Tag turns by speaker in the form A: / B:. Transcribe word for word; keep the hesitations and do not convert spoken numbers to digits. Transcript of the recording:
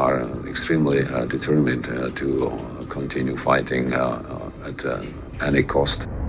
A: are extremely uh, determined uh, to continue fighting uh, uh, at uh, any cost.